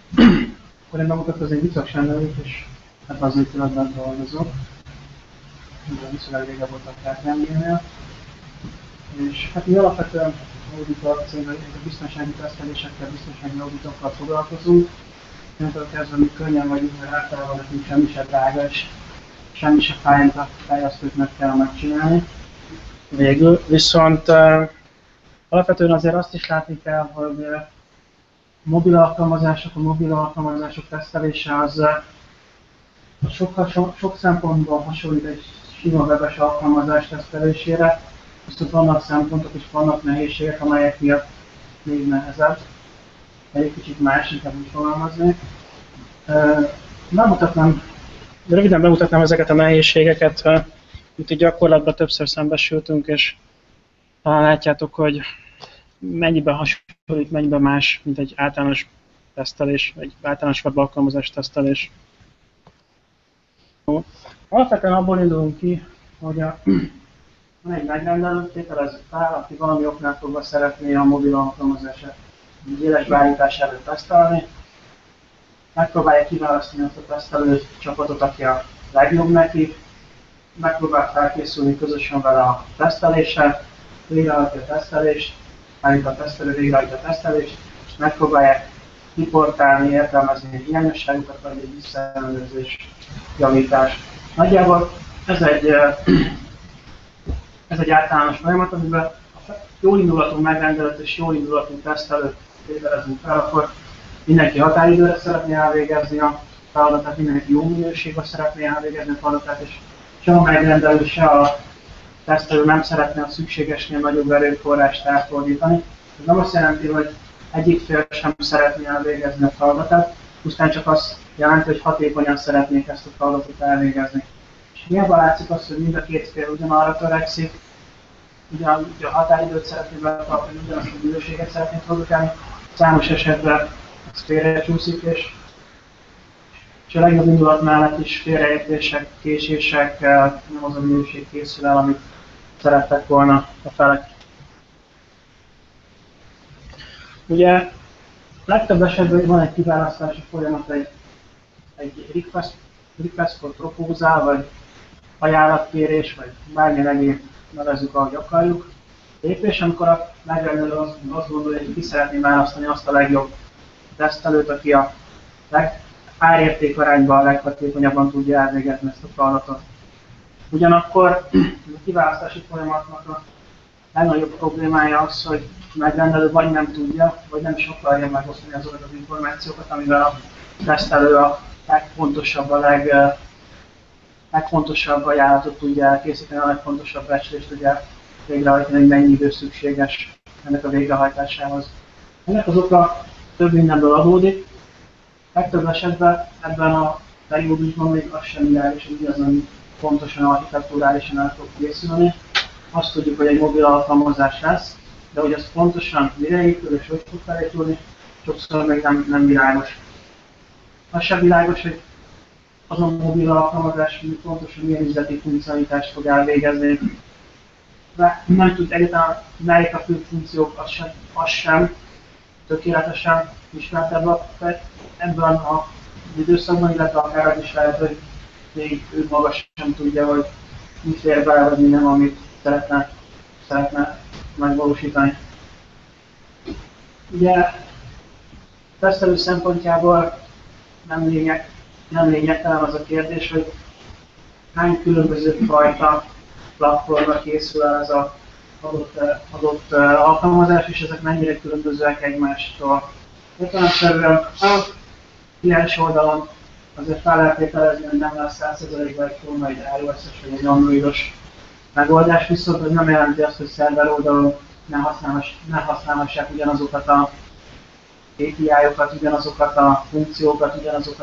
Akkor én bemutatkoznék Vicak Sándor, és hát az épületben dolgozok. Viszonylag régen voltam KPMG-nél. És hát mi alapvetően auditor cégben a biztonsági tesztelésekkel, biztonsági auditokkal foglalkozunk. Innentől kezdve mi könnyen vagyunk, mert általában nekünk semmi se drága, és semmi se fáj, amit a fejlesztőknek kell megcsinálni. Végül viszont alapvetően azért azt is látni kell, hogy a mobil alkalmazások tesztelése az sok szempontból hasonlít egy sima webes alkalmazás tesztelésére, viszont vannak szempontok és vannak nehézségek, amelyek miatt még nehezebb, egy kicsit más, inkább úgy fogalmaznék. Röviden bemutatnám ezeket a nehézségeket, itt a gyakorlatban többször szembesültünk, és talán látjátok, hogy mennyiben hasonlít, mennyiben más, mint egy általános tesztelés, egy általános web alkalmazás tesztelés. Alapvetően abból indulunk ki, hogy van egy megrendelő, tételezzük fel, aki valami oknál fogva szeretné a mobil alkalmazását éles beállítás előtt tesztelni. Megpróbálja kiválasztani azt a tesztelő csapatot, aki a legjobb neki, megpróbál felkészülni közösen vele a teszteléssel, végrehajtja a tesztelést, állít a tesztelő, végrehajtja a tesztelést, és megpróbálják riportálni, értelmezni egy hiányosságokat, vagy egy visszaellenőrzés, javítás. Nagyjából ez egy általános folyamat, amiben jó indulatú megrendelőt és jó indulatú tesztelőt tételezünk fel, akkor mindenki határidőre szeretné elvégezni a feladatát, mindenki jó minőségben szeretné elvégezni a feladatát, és se a megrendelő, se a tesztelő nem szeretne a szükségesnél nagyobb erőforrást elfordítani. Ez nem azt jelenti, hogy egyik fél sem szeretné elvégezni a feladatot, pusztán csak azt jelenti, hogy hatékonyan szeretnék ezt a feladatot elvégezni. És hiába látszik azt, hogy mind a két fél ugyanarra törekszik, ugye a határidőt szeretné betartani, ugyanazt a minőséget szeretné produkálni, számos esetben ez félrecsúszik, és a legjobb indulat mellett is félreértések, késések, nem az a minőség készül el, amit szerettek volna a felek. Ugye legtöbb esetben van egy kiválasztási folyamat, egy request for proposal, vagy ajánlatkérés, vagy bármilyen egyéb nevezzük, ahogy akarjuk. Lépés, amikor a megrendelő azt gondolja, hogy ki szeretné választani azt a legjobb tesztelőt, aki a árérték arányban a leghatékonyabban tudja elvégezni ezt a feladatot. Ugyanakkor a kiválasztási folyamatnak a legnagyobb problémája az, hogy a megrendelő vagy nem tudja, vagy nem is akarja megosztani azokat az információkat, amivel a tesztelő a legfontosabb ajánlatot tudja elkészíteni, a legfontosabb becslést tudja végrehajtani, hogy mennyi idő szükséges ennek a végrehajtásához. Ennek az oka több mindenből adódik. Legtöbb esetben ebben a periódusban még az sem ideális, hogy igazán pontosan architektúrálisan el fog készülni. Azt tudjuk, hogy egy mobil alkalmazás lesz, de hogy az pontosan mire épül és hogy fog felépülni, sokszor még nem világos. Az sem világos, hogy az a mobil alkalmazás pontosan milyen üzleti funkcionalitást fog elvégezni. De nem tud egyáltalán melyik a fő funkciók, az sem tökéletesen ismert ebben az időszakban, illetve akár az is lehet, hogy még ő maga sem tudja, hogy mit fér bele, vagy minden, amit szeretne megvalósítani. Ugye tesztelő szempontjából nem lényegtelen az a kérdés, hogy hány különböző fajta platformra készül el ez az adott alkalmazás, és ezek mennyire különbözőek egymástól. Értelemszerűen a kliens oldalon azért fel lehet tételezni, hogy nem lesz 100%-ban egyforma egy iOS-es vagy egy androidos megoldás, viszont ez nem jelenti azt, hogy szerver oldalon ne használhassák ugyanazokat a API-okat, ugyanazokat a funkciókat,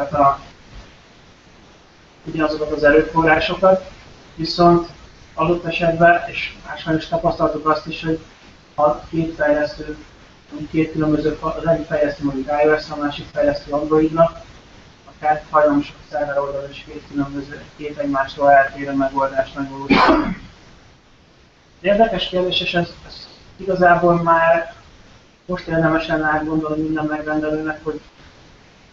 ugyanazokat az erőforrásokat, viszont adott esetben, és máshol is tapasztaltuk azt is, hogy a két különböző, az egyik fejlesztő mondjuk iOS, a másik fejlesztő Androidnak, akár hajlamosak a szerver oldalon is két egymástól eltérő megoldást megvalósítani. Érdekes kérdés, és ez igazából már most érdemes lenne átgondolni minden megrendelőnek, hogy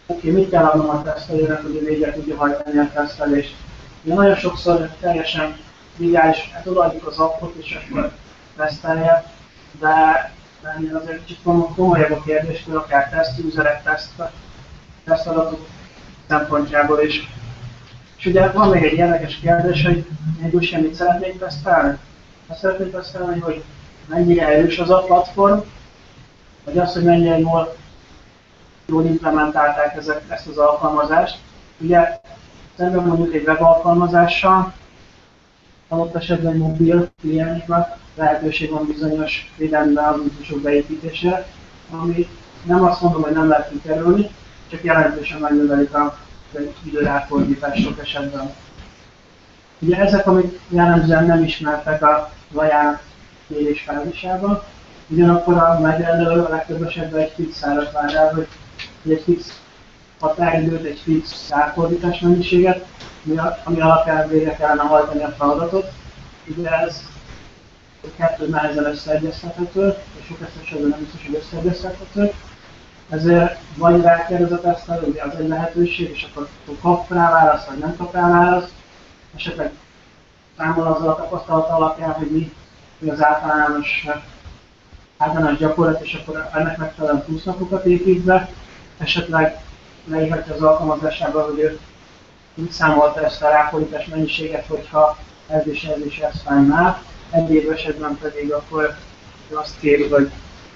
oké, mit kell adnom a tesztelőnek, hogy végre tudja hajtani a tesztelést. Ugye nagyon sokszor teljesen triviális, hát odaadjuk az appot és akkor tesztelje, de ennél azért kicsit komolyabb a kérdéskör, akár tesztjúzerek, tesztadatok szempontjából is. És ugye van még egy érdekes kérdés, hogy mégis mit szeretnék tesztelni? Azt szeretnék tesztelni, hogy mennyire erős az a platform, vagy az, hogy mennyire jól implementálták ezt az alkalmazást. Ugye szemben mondjuk egy web alkalmazással, adott esetben mobil kliensnek lehetőség van bizonyos védelmi algoritmusok beépítésére, ami nem azt mondom, hogy nem lehet kikerülni, csak jelentősen megnövelik az időráfordítás sok esetben. Ugye ezek, amik jellemzően nem ismertek a ajánlás fázisában, ugyanakkor a megrendelő a legtöbb esetben egy fix árat vár el, hogy egy fix határidőt, egy fix ráfordítás mennyiséget, ami alapján végre kellene hajtani a feladatot. Ugye ez kettő nehezen összeegyeztethető, és sok esetben nem biztos, hogy összeegyeztethető. Ezért vagy rákérdez a tesztelő, ugye az egy lehetőség, és akkor kap rá választ, vagy nem kap rá választ. Esetleg számol azzal a tapasztalat alapján, hogy mi az általános gyakorlat, és akkor ennek megfelelően túlszapokat épít be. Esetleg leírhatja az alkalmazásában, hogy ő úgy számolta ezt a ráfordítás mennyiséget, hogyha ez és ez fájnál. Egyéb esetben pedig akkor azt kéri, hogy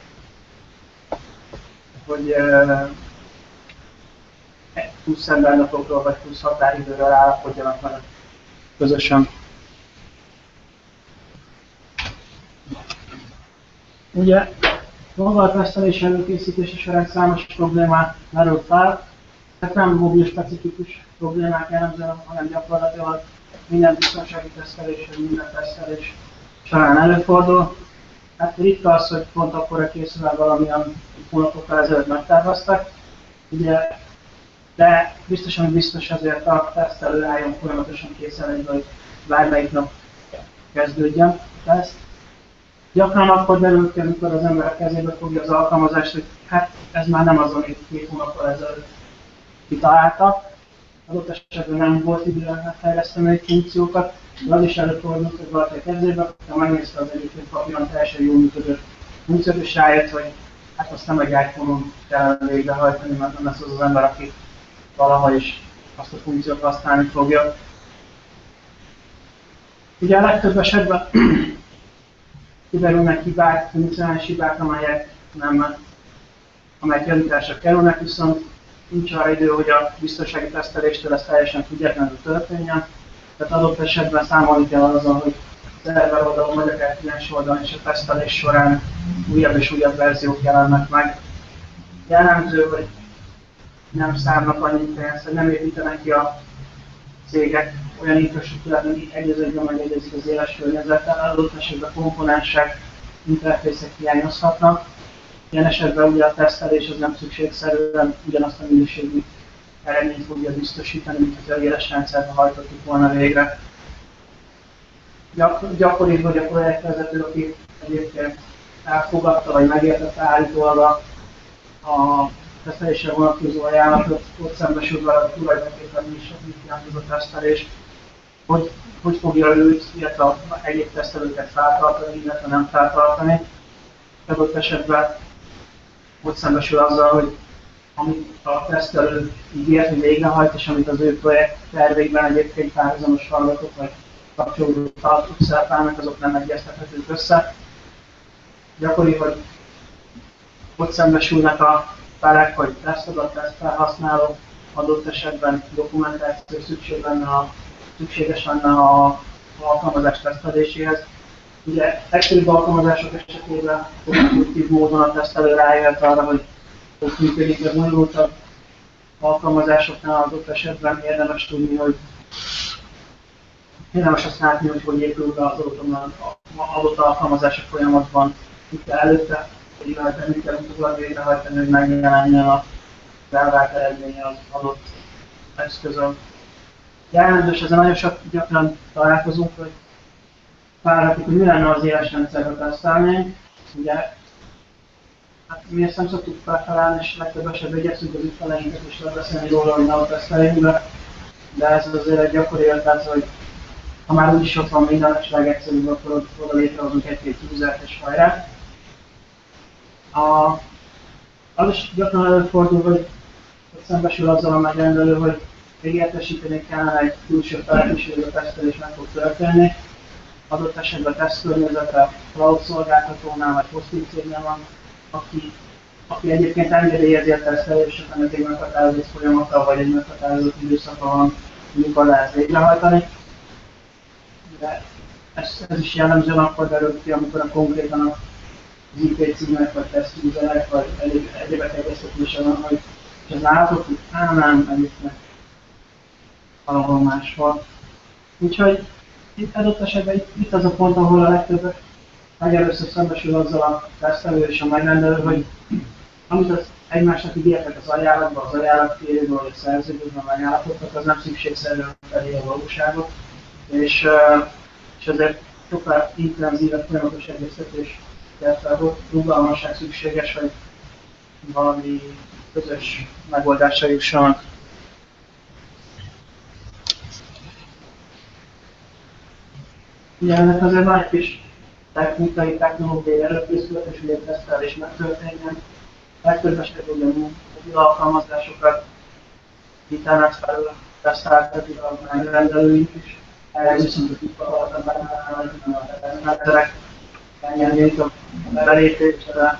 plusz embernapokról vagy plusz határidőről állapodjanak meg közösen. Ugye maga a tesztelés előkészítése során számos problémát merül fel, tehát nem mobil specifikus problémák jellemzően, hanem gyakorlatilag minden biztonsági tesztelés, vagy minden tesztelés során előfordul. Hát ritka az, hogy pont akkora készül el valamilyen hónapokkal ezelőtt megterveztek, ugye, de biztos ezért a tesztelő álljon folyamatosan készen, hogy bármelyik nap kezdődjön a teszt. Gyakran akkor derül ki, amikor az ember kezébe fogja az alkalmazást, hogy hát ez már nem az, amit 2 hónappal ezelőtt kitaláltak. Adott esetben nem volt időre fejleszteni egy funkciókat, de az is előfordult, hogy valaki a kezébe, de megnézte az egyébként papíron teljesen jól működő funkciót, és rájött, hogy hát azt nem egy iPhone-on kell végrehajtani, mert nem lesz az az ember, aki valaha is azt a funkciót használni fogja. Ugye a legtöbb esetben kiderülnek hibák, funkcionális hibák, amelyek javításra kerülnek, viszont nincs arra idő, hogy a biztonsági teszteléstől ez teljesen függetlenül történjen. Tehát adott esetben számolni kell azzal, hogy szerver oldalon vagy akár kliens oldalon és a tesztelés során újabb és újabb verziók jelennek meg. Jellemző, hogy nem szárnak annyit pénzt, hogy nem építenek ki a cégek olyan infrastruktúrát, ami egyezőben megegyezik az éles környezettel, adott esetben komponensek, interfészek hiányozhatnak. Ilyen esetben ugye a tesztelés az nem szükségszerűen ugyanazt a minőségű eredményt fogja biztosítani, mint hogy a éles rendszerben hajtottuk volna végre. Gyakori, hogy a projektvezető, aki egyébként elfogadta vagy megértette állítólag a tesztelésre vonatkozó ajánlatot, ott szembesül vele, hogy tulajdonképpen is mit jelent a tesztelés, hogy fogja őt, illetve az egyéb tesztelőket feltartani, illetve nem feltartani. Adott esetben ott szembesül azzal, hogy amit a tesztelő ígért, hogy végrehajt, és amit az ő projekt tervében egyébként párhuzamos feladatok vagy kapcsolódó feladatok szerepelnek, azok nem egyeztethetők össze. Gyakori, hogy ott szembesülnek a felek, hogy tesztadat, tesztfelhasználó, adott esetben dokumentáció szükséges lenne a alkalmazás teszteléséhez. Ugye egyszerűbb alkalmazások esetében konstruktív módon a tesztelő rájöhet arra, hogy működik, de bonyolultabb alkalmazásoknál adott esetben érdemes tudni, hogy érdemes azt látni, hogy épül be az adott alkalmazás a folyamatban, itt előtte, hogy kell utólag végrehajtani, hogy megjelenjen a elvárt eredménye az adott eszközön. Jellemzős, ezen nagyon gyakran találkozunk, hogy várhatjuk, hogy mi lenne az éles rendszerbe tesztelnénk. Ugye Hát mi ezt nem szoktuk felfelelni, és legtöbb esetben igyekszünk az ügyfeleinket is lebeszélni róla, hogy ne a teszteljünk, de ez azért egy gyakori ötlet, hogy ha már úgyis ott van minden, és legegyszerűbb, akkor oda létrehozunk egy-két usert és hajrá. Az is gyakran előfordul, hogy szembesül azzal a megrendelő, hogy még értesíteni kellene egy külső felet is, hogy a tesztelés meg fog történni. Adott esetben a tesztkörnyezete cloud szolgáltatónál vagy hosting cégnél van, aki egyébként engedélyezi a tesztelést, csak ennek egy meghatározott folyamata vagy egy meghatározott időszaka van, mikor lehet végrehajtani. De ez is jellemzően akkor derül ki, amikor konkrétan az IP címek vagy tesztuserek vagy egyébek egyeztetése van, hogy ez látok, hogy nem, egyébként valahol máshol. Úgyhogy itt adott esetben itt az a pont, ahol a legtöbb legelőször szembesül azzal a tesztelő és a megrendelő, hogy amit az egymásnak ígértek az ajánlatban, az ajánlatkérőben vagy a szerződésben megállapodtak, az nem szükségszerűen felé a valóságot, és ezért sokkal intenzívebb, folyamatos egyeztetés, illetve rugalmasság szükséges, hogy valami közös megoldásra jussanak. Ugye ennek azért van egy kis technikai, technológiai előkészület, és ugye tesztelés megtörténjen. Legtöbb esetben ugye mobil alkalmazásokat internet felül teszteltetik a megrendelőink is. Erre viszont a tippalatban a tesztmesterek megnyernék a belépésre.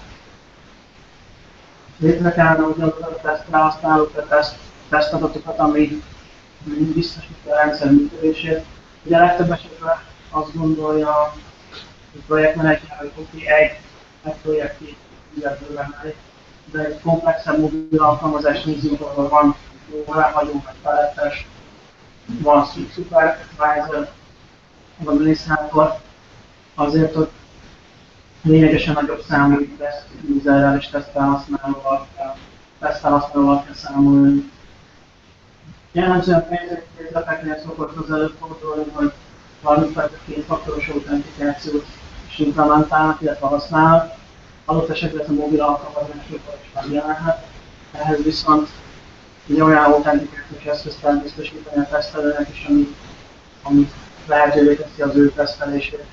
Létre kellene ugyanazokat a tesztfelhasználók, a tesztadatokat, ami biztosítja a rendszer működését. Ugye legtöbb esetben azt gondolja a projektmenedzser, hogy oké, egy projekti ügyetből venni, de egy komplexebb mobil alkalmazást nézzünk, ahol van jóváhagyó vagy palettes, van supervisor, van adminisztrátor, azért ott lényegesen nagyobb számú teszt userrel és tesztfelhasználóval kell számolni. Jellemzően pénzeknél szokott az előfordulni, hogy valamifajta kétfaktoros autentikációt is implementálnak, illetve használnak. Adott esetben a mobil alkalmazásokban is megjelenhet. Ehhez viszont egy olyan autentikációs eszközt kell biztosítani a tesztelőnek is, ami lehetővé teszi az ő tesztelését.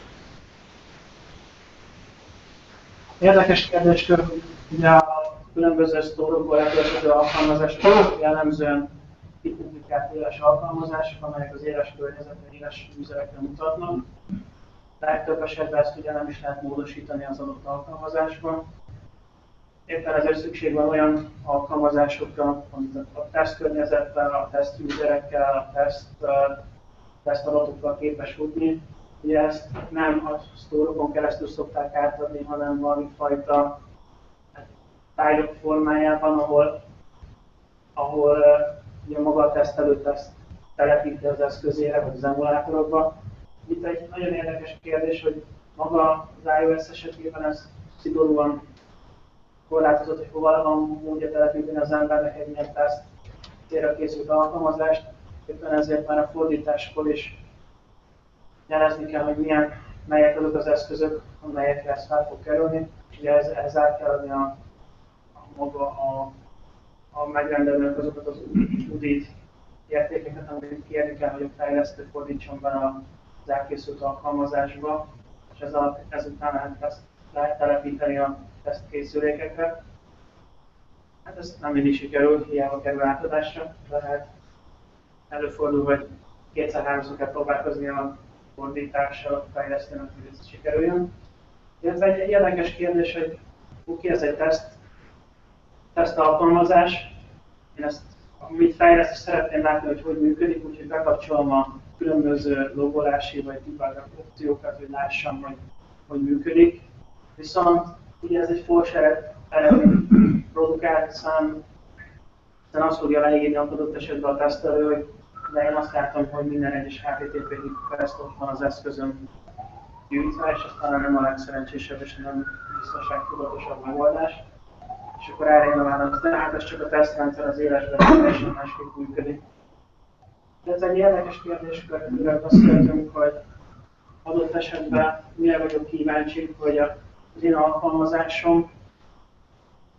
Érdekes kérdéskör, hogy ugye a különböző sztorokból letölthető alkalmazások jellemzően kipublikált éles alkalmazások, amelyek az éles környezetre, éles userekre mutatnak. Legtöbb esetben ezt ugye nem is lehet módosítani az adott alkalmazásban. Éppen ezért szükség van olyan alkalmazásokra, amit a tesztkörnyezettel, a tesztuserekkel, a tesztadatokkal képes futni. Ugye ezt nem a sztorokon keresztül szokták átadni, hanem valami fajta fájlok formájában, ahol ugye maga a tesztelő telepíti az eszközére, vagy az emulátorokba. Itt egy nagyon érdekes kérdés, hogy maga az iOS esetében ez szigorúan korlátozott, hogy hova van módja telepíteni az embernek egy ilyen teszt célra készült alkalmazást. Éppen ezért már a fordításkor is jelezni kell, hogy melyek azok az eszközök, amelyekre ez fel fog kerülni. Ugye ez át kell adni maga a megrendelőnek azokat az UDIT értékeket, amit kérni kell, hogy a fejlesztő fordítson be az elkészült alkalmazásba, és ezután lehet telepíteni a tesztkészülékekre. Hát ez nem mindig sikerül, hiába kerül átadásra, de előfordul, hogy kétszer-háromszor kell próbálkozni a fordítással a fejlesztőnek, hogy ez sikerüljön. Ez egy érdekes kérdés, hogy oké, ez egy teszt alkalmazás. Én ezt, amit fejlesztő szeretném látni, hogy működik, úgyhogy bekapcsolom a különböző logolási vagy debug opciókat, hogy lássam, hogy működik. Viszont ugye ez egy false eredményt produkál, hiszen azt fogja leírni adott esetben a tesztelő, hogy de én azt látom, hogy minden egyes HTTP request ott van az eszközön gyűjtve, és aztán nem a legszerencsésebb és nem biztonságtudatosabb megoldás. És akkor erre jön a válasz, de hát ez csak a tesztrendszer az élesben teljesen másképp működik. De ez egy érdekes kérdéskör, amiről beszéltünk, hogy adott esetben mire vagyok kíváncsi, hogy az én alkalmazásom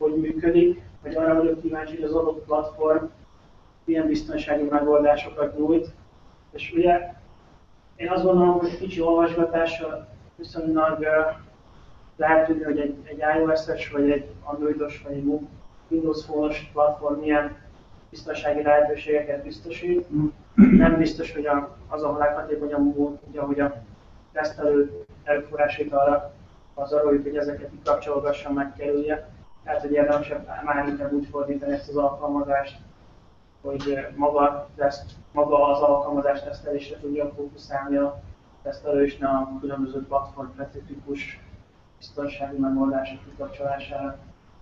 hogy működik, vagy arra vagyok kíváncsi, hogy az adott platform milyen biztonsági megoldásokat nyújt. És ugye én azt gondolom, hogy kicsi olvasgatással viszonylag lehet tudni, hogy egy iOS-es, vagy egy Androidos, vagy egy Windows Phone-os platform milyen biztonsági lehetőségeket biztosít. Nem biztos, hogy az a leghatékonyabb mód, hogy a tesztelő erőforrásait arra pazaroljuk, hogy ezeket kikapcsolgasson, megkerülje. Tehát, hogy érdemesebb már inkább úgy fordítani ezt az alkalmazást, hogy maga az alkalmazás tesztelésre tudja fókuszálni a tesztelő, és ne a különböző platform specifikus biztonsági megoldások kikapcsolására.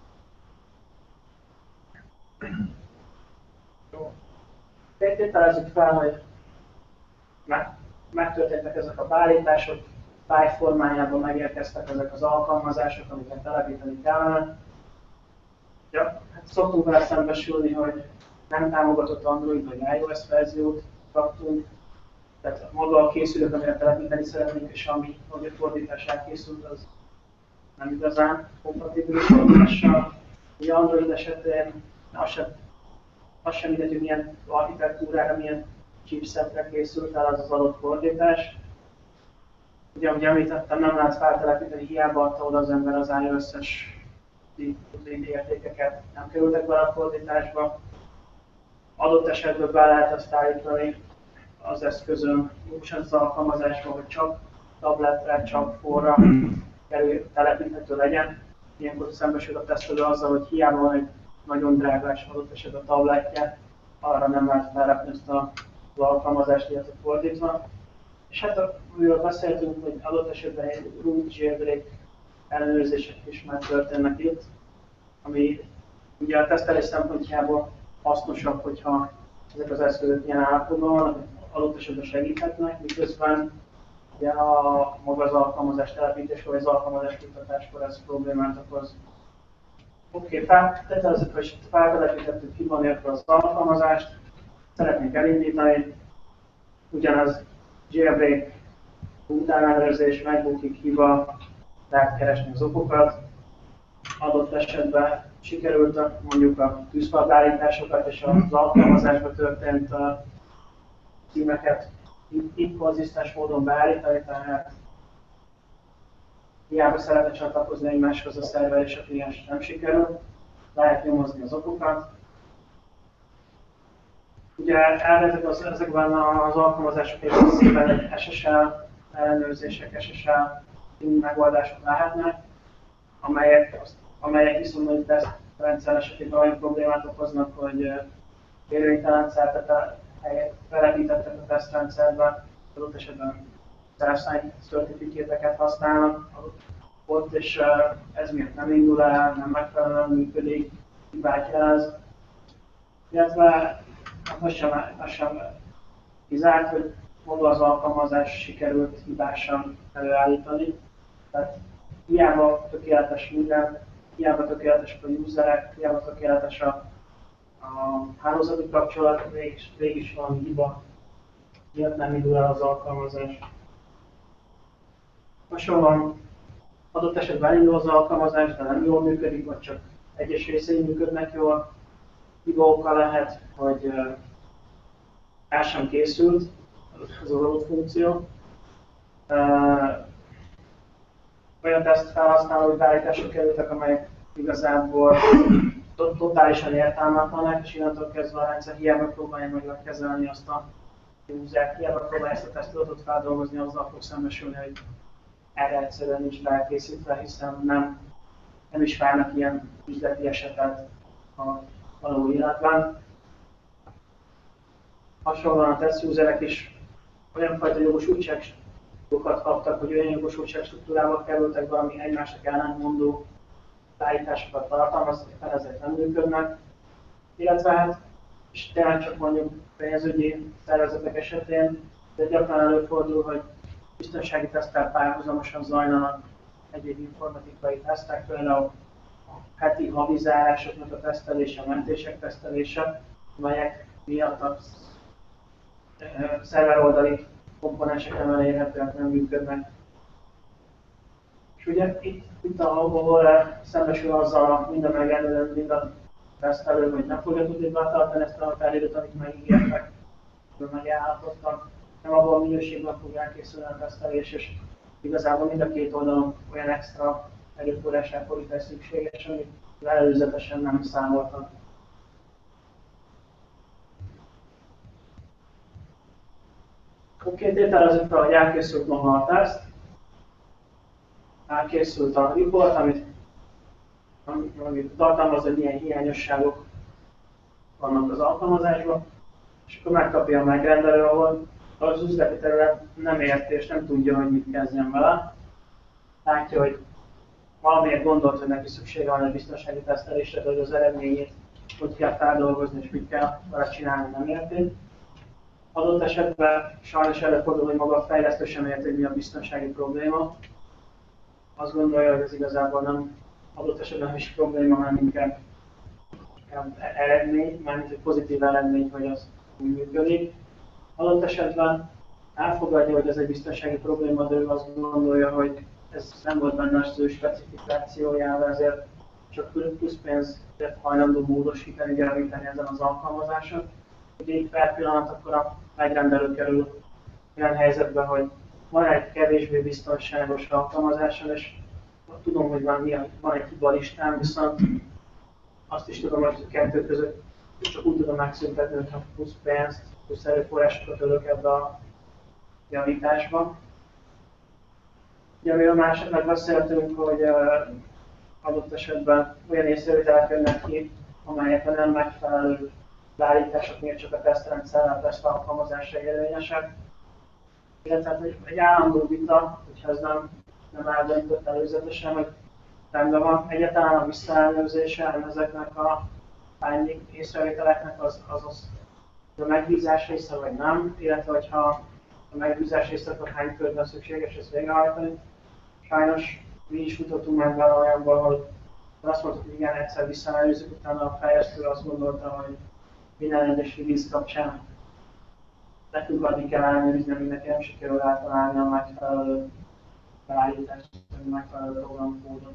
Tételezzük fel, hogy megtörténtek ezek a beállítások, fájl formájában megérkeztek ezek az alkalmazások, amiket telepíteni kellene. Ja, hát szoktunk vele szembesülni, hogy nem támogatott Android vagy iOS verziót kaptunk, tehát maga a készülék, amire telepíteni szeretnénk, és ami a fordítás elkészült, az nem igazán kompatibilis egymással. Ugye Android esetén az sem mindegy, hogy milyen architektúrára, milyen chipsetre készült el az adott fordítás. Ugye, ahogy említettem, nem lehet feltelepíteni, hiába adta oda az ember az iOS-es értékeket, nem kerültek bele a fordításba. Adott esetben be lehet azt állítani az eszközön, úgy az alkalmazásban, hogy csak tabletre, csak forra telepíthető legyen. Ilyenkor szembesül a tesztelő azzal, hogy hiába van egy nagyon drágás adott esetben a tabletje, arra nem lehet felrakni ezt az alkalmazást, illetve fordítva. És hát amiről beszéltünk, hogy adott esetben egy root jailbreak ellenőrzések is már történnek itt, ami ugye a tesztelés szempontjából hasznosabb, hogyha ezek az eszközök ilyen állapotban vannak, adott esetben segíthetnek, miközben ugye maga az alkalmazás telepítéskor, vagy az alkalmazás kutatáskor ez problémát okoz. Oké, feltételezzük, hogy feltelepítettük hiba nélkül az alkalmazást, szeretnénk elindítani, ugyanaz jailbreak, utánellenőrzés, megbukik, hiba, lehet keresni az okokat. Adott esetben sikerült mondjuk a tűzfalbeállításokat és az alkalmazásba történt címeket inkonzisztens módon beállítani, tehát hiába szeretne csatlakozni egymáshoz a szerver és a kliens nem sikerül, lehet nyomozni az okokat. Ugye ezekben az alkalmazások részében egy SSL ellenőrzések, SSL megoldások lehetnek, amelyek viszont tesztrendszer esetében olyan problémát okoznak, hogy érvénytelen szertet telepítettek a tesztrendszerbe, adott esetben self-signed certificate-eket használnak ott, és ez miatt nem indul el, nem megfelelően működik, hibát jelez. Illetve az sem kizárt, hogy maga az alkalmazás sikerült hibásan előállítani. Tehát hiába tökéletes minden, hiába tökéletes a userek, hiába tökéletes a hálózati kapcsolat, mégis valami hiba miatt nem indul el az alkalmazás. Hasonlóan adott esetben elindul az alkalmazás, de nem jól működik, vagy csak egyes részei működnek jól. Hiba oka lehet, hogy el sem készült az adott funkció. Olyan teszt felhasználói beállítások kerültek, amelyek igazából totálisan értelmetlenek, és innentől kezdve a rendszer hiába próbálja meg kezelni azt a usert, hiába próbálja ezt a tesztadatot feldolgozni, azzal fog szembesülni, hogy erre egyszerűen nincs felkészítve, hiszen nem is várnak ilyen üzleti esetet a való életben. Hasonlóan a test userek is olyan fajta jogosultságokat kaptak, hogy olyan jogosultság struktúrával kerültek be, ami egymásnak ellentmondó beállításokat tartalmaz, éppen ezek nem működnek. Illetve hát, és tényleg csak mondjuk pénzügyi szervezetek esetén, de gyakran előfordul, hogy biztonsági teszttel párhuzamosan zajlanak egyéb informatikai tesztek, például a heti havi zárásoknak a tesztelése, a mentések tesztelése, amelyek miatt a szerveroldali komponensek nem elérhetőek, nem működnek. És ugye itt ahol szembesül azzal mind a megrendelő, mind a tesztelő, hogy nem fogja tudni betartani ezt a határidőt, amit megígértek, megállapodtak, nem abban a minőségben fog elkészülni a tesztelés, és igazából mind a két oldalon olyan extra erőforrás elfordítás szükséges, amit előzetesen nem számoltak. Oké, tételezzük fel, hogy elkészült maga a teszt, elkészült a report, amit tartalmaz, hogy milyen hiányosságok vannak az alkalmazásban, és akkor megkapja a megrendelő, ahol az üzleti terület nem érti és nem tudja, hogy mit kezdjen vele. Látja, hogy valamiért gondolt, hogy neki szüksége van egy biztonsági tesztelésre, de hogy az eredményét hogy kell feldolgozni és mit kell vele csinálni, nem érti. Adott esetben sajnos előfordul, hogy maga a fejlesztő sem érti, hogy mi a biztonsági probléma. Azt gondolja, hogy ez igazából nem adott esetben nem is probléma, hanem inkább eredmény, mármint egy pozitív eredmény, hogy az úgy működik. Adott esetben elfogadja, hogy ez egy biztonsági probléma, de ő azt gondolja, hogy ez nem volt benne az ő specifikációjával, ezért csak plusz pénzért hajlandó módosítani, javítani ezen az alkalmazáson. Ugye itt per pillanat akkor a megrendelő kerül olyan helyzetben, hogy van egy kevésbé biztonságos alkalmazáson, és tudom, hogy van egy hibalistám, viszont azt is tudom, hogy a kettő között csak úgy tudom megszüntetni, hogyha plusz pénzt, plusz erőforrásokat ölök ebbe a javításba. Ugye amiről másodnak beszéltünk, hogy adott esetben olyan észrevételek jönnek ki, amelyek a nem megfelelő beállítások miatt csak a tesztrendszerrel, a teszt alkalmazásra érvényesek. Illetve egy állandó vita, hogyha ez nem eldöntött előzetesen, hogy rendben van, egyáltalán a visszaellenőrzése ezeknek a észrevételeknek az a megbízás része, vagy nem, illetve hogyha a megbízás része, akkor hány körben szükséges ezt végrehajtani. Sajnos mi is jutottunk meg vele olyanban, hogy azt mondtuk, hogy igen, egyszer visszaellenőrizzük, utána a fejlesztő azt gondolta, hogy minden egyes release kapcsán nekünk addig kell ellenőrizni, amíg neki nem sikerül eltalálni a megfelelő beállítást, a megfelelő programkódot.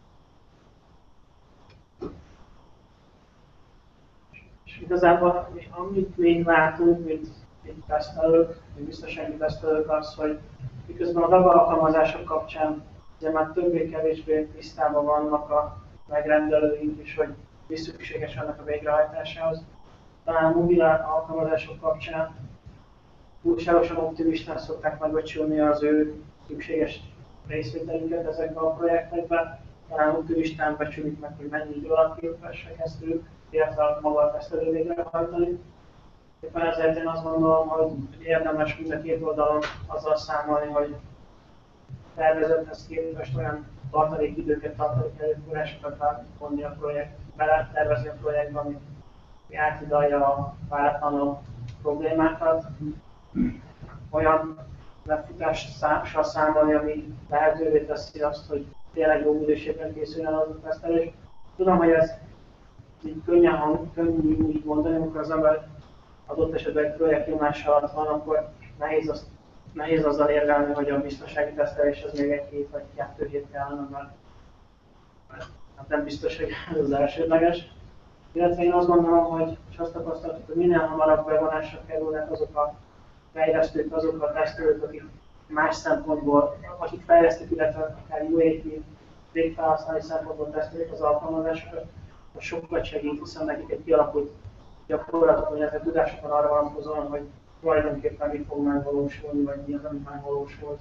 És igazából amit még látunk, mint tesztelők, mint biztonsági tesztelők az, hogy miközben a web alkalmazások kapcsán ugye már többé-kevésbé tisztában vannak a megrendelőink is, hogy mi szükséges annak a végrehajtásához. Talán mobil alkalmazások kapcsán túlságosan optimistán szokták megbecsülni az ő szükséges részvételünket ezekben a projektekben. Talán optimistán becsülik meg, hogy mennyi idő alatt képesek ezt ők, illetve maga a tesztelő végrehajtani. Éppen ezért én azt gondolom, hogy érdemes mind a két oldalon azzal számolni, hogy tervezethez képest olyan tartalékidőket, tartalék erőforrásokat vonni a projekt, beletervezni a projektbe, ami áthidalja a váratlanul problémákat. Olyan lefutással számolni, ami lehetővé teszi azt, hogy tényleg jó minőségben készüljön az a tesztelés. Tudom, hogy ez így könnyű úgy mondani, amikor az ember adott esetben egy projekt nyomás alatt van, akkor nehéz azzal érvelni, hogy a biztonsági teszteléshez még egy hét vagy 2 hét kellene, mert hát nem biztos, hogy ez az elsődleges. Illetve én azt gondolom, hogy és azt tapasztaltuk, hogy minél hamarabb bevonásra kerülnek azok a fejlesztők, azok a tesztelők, akik más szempontból, akik fejlesztők, illetve akár UAT, végfelhasználói szempontból tesztelik az alkalmazásokat, az sokat segít, hiszen nekik egy kialakult gyakorlatok, illetve tudások van arra vonatkozóan, hogy tulajdonképpen mi fog megvalósulni, vagy mi az, ami megvalósult.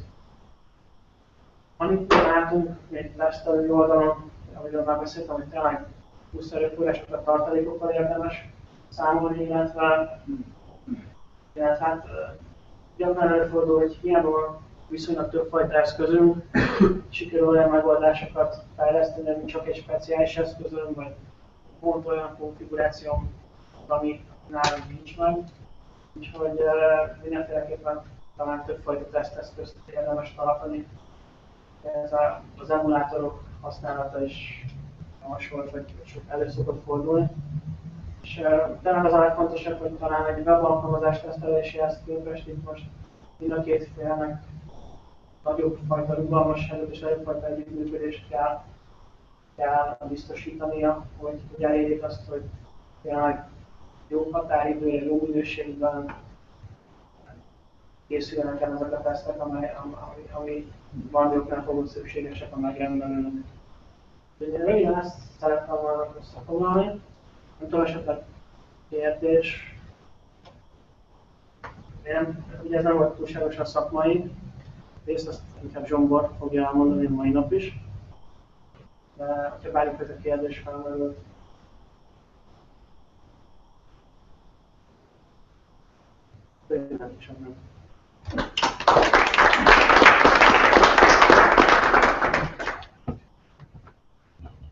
Amit látunk egy tesztelői oldalon, amiről már beszéltem, hogy tényleg plusz erőforrásokat, tartalékokkal érdemes számolni, illetve hát gyakran előfordul, hogy hiába van viszonylag többfajta eszközünk, sikerül olyan megoldásokat fejleszteni, ami csak egy speciális eszközön, vagy pont olyan konfiguráció, ami nálunk nincs meg. Úgyhogy mindenféleképpen talán többfajta teszteszközt érdemes tartani. Ez az emulátorok használata is javasolt, vagy sok elő szokott fordulni. És talán az a legfontosabb, hogy talán egy webalkalmazás teszteléséhez képest itt most mind a két félnek nagyobb fajta rugalmasságot és nagyobb fajta együttműködést kell biztosítania, hogy elérjék azt, hogy tényleg jó határidőre, jó minőségben készüljenek el ezek a tesztek, ami valamioknál fogunk szükségesek a megrendelőnek. Röviden ezt szerettem volna összefoglalni. Nem tudom, esetleg kérdés. Ugye ez nem volt túlságosan szakmai, részt azt inkább Zsombor fogja elmondani a mai nap is. De ha bármilyen ez a kérdés felmerül. Nem is, nem.